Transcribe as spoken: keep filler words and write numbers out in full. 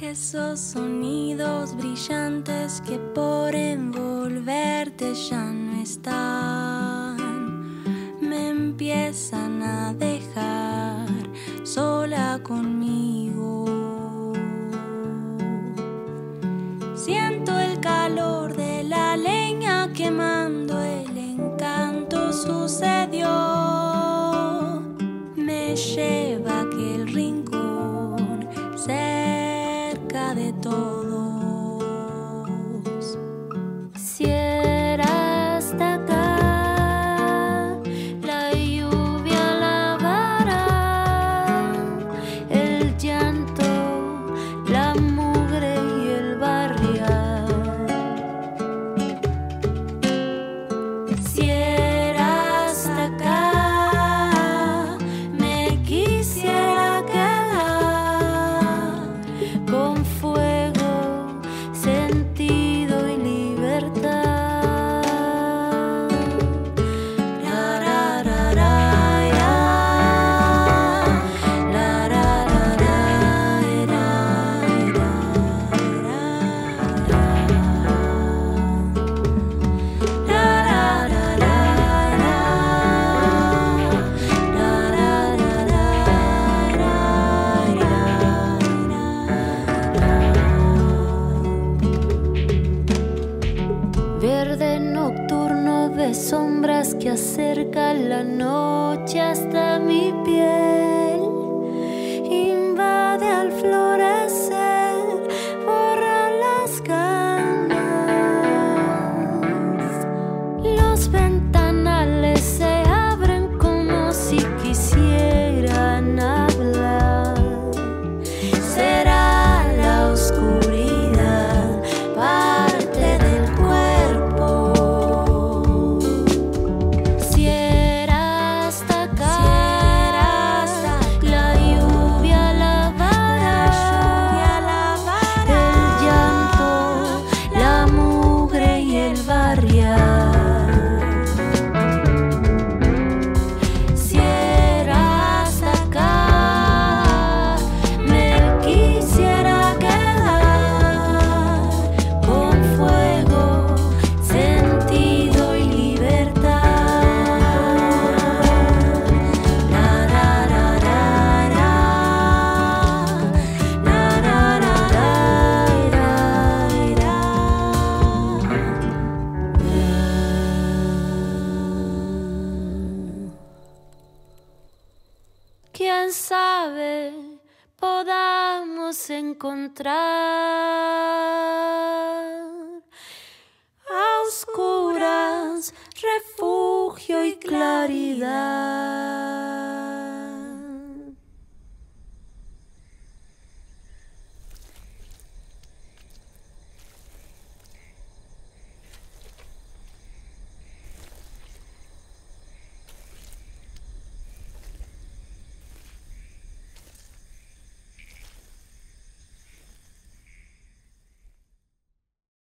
esos sonidos brillantes que por envolverte ya no están, me empiezan a dejar sola conmigo. Siento el calor de la leña quemando, el encanto sucedió. Me lleva a aquel rincón cerca de todos. Si era hasta acá, la lluvia lavará el llanto, la mugre y el barrial. Si era hasta acá, me quisiera quedar con fuego, sentido y libertad. La, ra, ra, ra, ya. La, ra, ra, ra, ra, ra, ra, ra. La, ra, ra, ra, ra. La, ra, ra, ra, ra, ra. Verde nocturno de sombras que acerca la noche hasta mi piel, invade al florecer, borra las ganas. Los ventanales se abren como si quisieran hablar. Será la oscuridad parte del cuerpo. Si era hasta acá, la lluvia lavará el llanto, la mugre y el barrial. Si era hasta acá, me quisiera quedar con fuego, sentido y libertad. La, ra, ra, ra, ra. La, ra, ra, ra, ra, ra. Quién sabe, podamos encontrar a oscuras refugio y claridad.